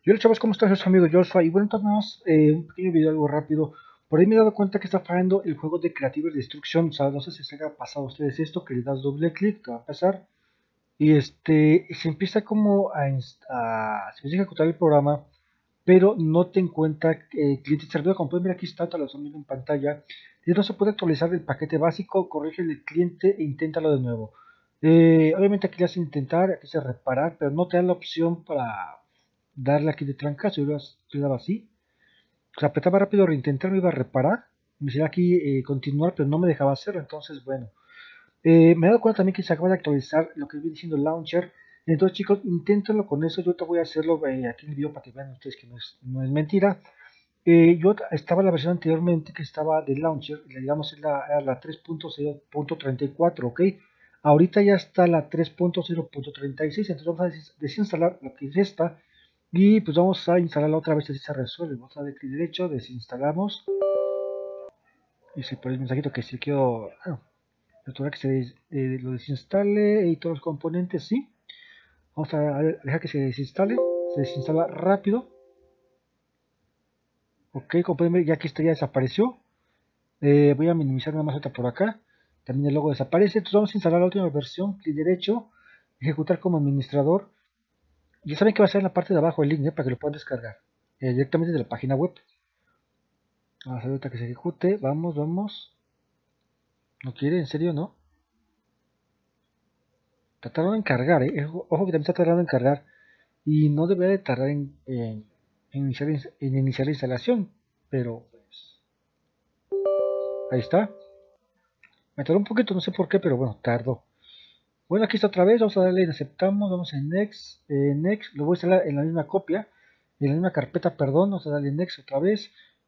Y hola chavos, ¿cómo están? Soy su amigo Joshua y bueno, entonces un pequeño video algo rápido. Por ahí me he dado cuenta que está fallando el juego de Creative Destruction. O sea, no sé si se haya pasado a ustedes esto, que le das doble clic, te va a pasar. Y se empieza como se empieza a ejecutar el programa, pero no te encuentra cliente y servidor. Como pueden ver aquí está, te lo estoy viendo en pantalla. Y no se puede actualizar el paquete básico, corrige el cliente e inténtalo de nuevo. Obviamente aquí le hace intentar, aquí se reparar, pero no te da la opción para darle aquí de trancazo. Yo le daba así, o sea, apretaba rápido reintentar, me iba a reparar, me decía aquí continuar, pero no me dejaba hacerlo. Entonces, bueno, me he dado cuenta también que se acaba de actualizar lo que viene diciendo el launcher. Entonces, chicos, inténtenlo con eso. Yo te voy a hacerlo aquí en el video para que vean ustedes que no es mentira. Yo estaba en la versión anteriormente que estaba del launcher, digamos era la 3.0.34, ¿ok? Ahorita ya está la 3.0.36, entonces vamos a desinstalar lo que es esta y pues vamos a instalarla otra vez, así se resuelve. Vamos a dar clic derecho, desinstalamos y si por el mensajito que si quiero, bueno, que lo desinstale y todos los componentes, sí. Vamos a dejar que se desinstale, se desinstala rápido, ok, como pueden ver ya aquí está, ya desapareció. Voy a minimizar nada más ahorita por acá. También el logo desaparece. Entonces vamos a instalar la última versión. Clic derecho. Ejecutar como administrador. Ya saben que va a ser en la parte de abajo el link para que lo puedan descargar. Directamente de la página web. Vamos a ver ahorita que se ejecute. Vamos, vamos. No quiere, en serio, ¿no? Está tardando en cargar, Ojo que también está tardando en cargar. Y no debería de tardar en iniciar la instalación. Pero pues. Ahí está. Me tardó un poquito, no sé por qué, pero bueno, tardó. Bueno, aquí está otra vez, vamos a darle en aceptamos, vamos en next, next, lo voy a instalar en la misma copia, en la misma carpeta, perdón, vamos a darle next otra vez.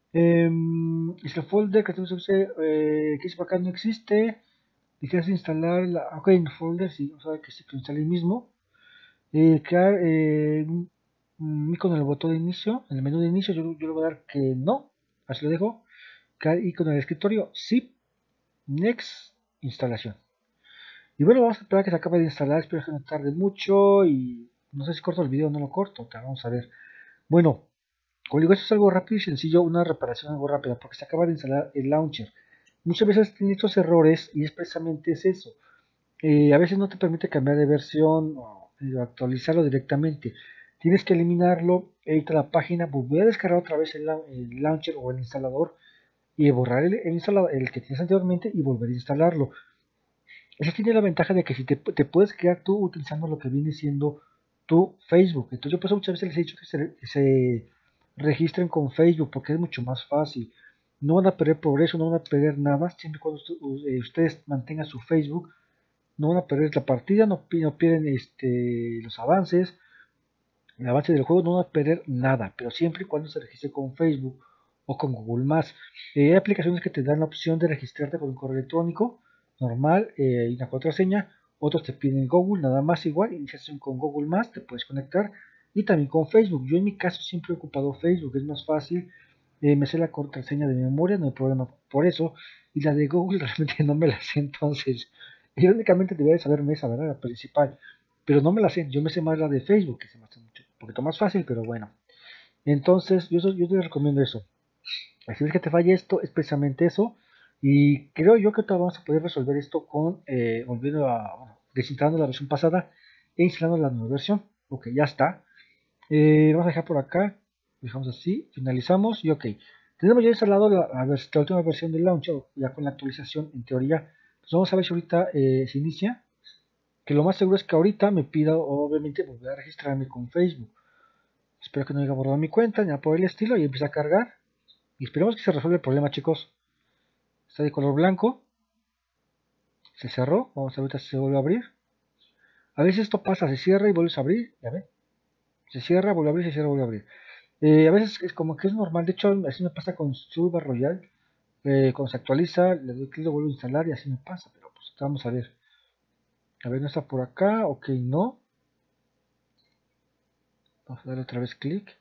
Es el folder que dice por acá no existe, y quieres instalar, ok, en el folder, sí, vamos a ver que sí, que lo instale el mismo. Crear un icono en el botón de inicio, en el menú de inicio, yo le voy a dar que no, así lo dejo. Crear icono en el escritorio, sí, next, instalación. Y bueno, vamos a esperar a que se acabe de instalar, espero que no tarde mucho y no sé si corto el video o no lo corto, vamos a ver. Bueno, como digo, esto es algo rápido y sencillo, una reparación algo rápida, porque se acaba de instalar el launcher. Muchas veces tiene estos errores y es precisamente eso. A veces no te permite cambiar de versión o actualizarlo directamente. Tienes que eliminarlo, editar la página, volver a descargar otra vez el launcher o el instalador y borrar el que tienes anteriormente y volver a instalarlo. Eso tiene la ventaja de que si te puedes crear tú utilizando lo que viene siendo tu Facebook. Entonces yo pues muchas veces les he dicho que se registren con Facebook porque es mucho más fácil. No van a perder progreso, no van a perder nada, siempre y cuando ustedes mantengan su Facebook. No van a perder la partida, no pierden los avances, el avance del juego, no van a perder nada, pero siempre y cuando se registre con Facebook o con Google Más. Hay aplicaciones que te dan la opción de registrarte con un correo electrónico normal y una contraseña. Otros te piden Google, nada más igual, iniciación con Google Más, te puedes conectar y también con Facebook. Yo en mi caso siempre he ocupado Facebook, es más fácil, me sé la contraseña de memoria, no hay problema por eso, y la de Google realmente no me la sé, entonces, irónicamente debería saberme esa, ¿verdad? La principal, pero no me la sé, yo me sé más la de Facebook, que se me hace mucho, un poquito más fácil, pero bueno. Entonces, yo te recomiendo eso. Si ves que te falla esto, es precisamente eso. Y creo yo que vamos a poder resolver esto con volviendo bueno, desinstalando la versión pasada e instalando la nueva versión. Ok, ya está. Vamos a dejar por acá. Dejamos así, finalizamos y ok. Tenemos ya instalado la última versión del launcher, ya con la actualización en teoría. Entonces vamos a ver si ahorita se inicia. Que lo más seguro es que ahorita me pida, obviamente, volver a registrarme con Facebook. Espero que no haya borrado mi cuenta, ni nada por el estilo, y empieza a cargar. Y esperemos que se resuelva el problema, chicos. Está de color blanco. Se cerró. Vamos a ver ahorita si se vuelve a abrir. A veces esto pasa, se cierra y vuelves a abrir. Ya ven. Se cierra, vuelve a abrir, se cierra, vuelve a abrir. A veces es como que es normal. De hecho, así me pasa con Surba Royal. Cuando se actualiza, le doy clic, lo vuelvo a instalar y así me pasa. Pero pues vamos a ver. A ver, no está por acá. Ok, no. Vamos a darle otra vez clic.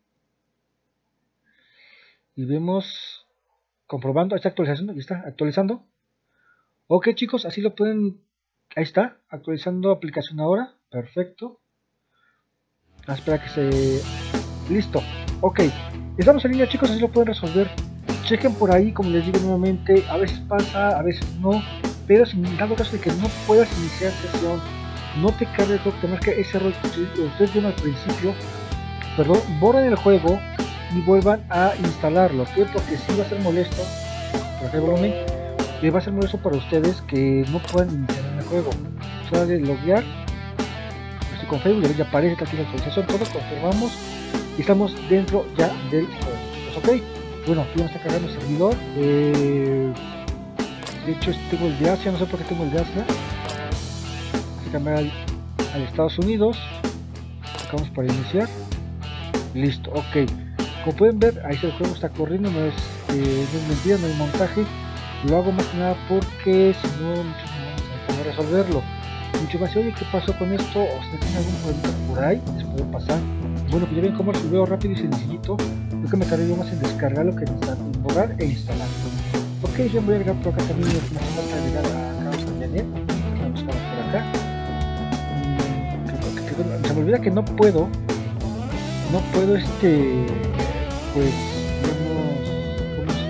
Y vemos, comprobando, está actualizando, ya está actualizando. Ok chicos, así lo pueden, ahí está, actualizando aplicación ahora, perfecto. Vamos a esperar que se Listo. Ok. Estamos en línea, chicos, así lo pueden resolver. Chequen por ahí, como les digo nuevamente, a veces pasa, a veces no, pero si en dado caso de que no puedas iniciar sesión, no te cargue el juego, te marca ese error que ustedes vieron al principio, perdón, borren el juego y vuelvan a instalarlo, ¿ok? Porque sí va a ser molesto, por el volumen, y va a ser molesto para ustedes que no puedan iniciar el juego. Solo de loguear, estoy con Facebook, ya aparece aquí la actualización, todos confirmamos y estamos dentro ya del juego, pues, ok. Bueno, aquí vamos a cargar el servidor. De hecho, tengo el de Asia, no sé por qué tengo el de Asia. Vamos a cambiar al Estados Unidos. Vamos para iniciar. Listo, ok. Como pueden ver, ahí el juego está corriendo, no es mentira, no hay montaje. Lo hago más que nada porque si no, muchos no vamos a poder resolverlo. Mucho más, oye, ¿qué pasó con esto? O si tiene algún problema por ahí, les puede pasar. Bueno, pues ya ven cómo resolvió rápido y sencillito. Creo que me tardé más en descargarlo que en borrar e instalar. Ok, yo voy a agregar por acá también, me hace falta agregar a Carlos Cañanet. Vamos por acá. Se me olvida que no puedo, pues, digamos, ¿cómo se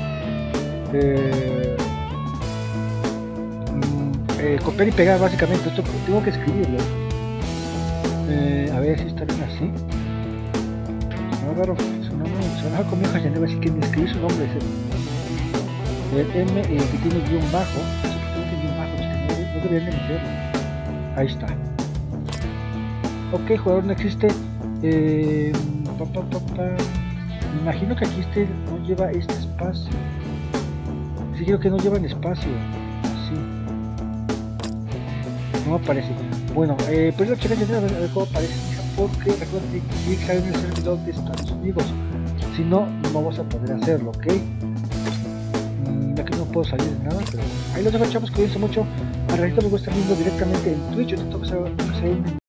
llama? Copiar y pegar básicamente, esto tengo que escribirlo. A ver si está bien así. Raro, su nombre sonaba conmigo, ya no, así que ni escribí su nombre. El M que tiene guión bajo, no deberían de meter. Ahí está. Ok, jugador no existe. Me imagino que aquí no lleva este espacio. Sí, creo que no llevan espacio. Sí. No aparece. Bueno, pues la chica ya a ver cómo aparece. Porque recuerden que tiene que estar en el servidor de Estados Unidos, si no, no vamos a poder hacerlo, ok. Aquí no puedo salir de nada, pero ahí los dejo, chavos, cuídense mucho. Al ratito me voy a estar viendo directamente en Twitch, yo tengo que hacer